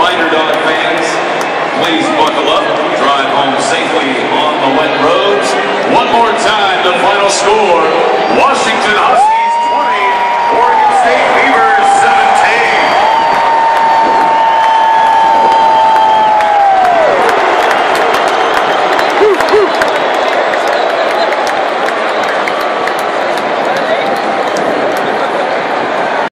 Rider Dog fans, please buckle up, drive home safely on the wet roads. One more time, the final score, Washington.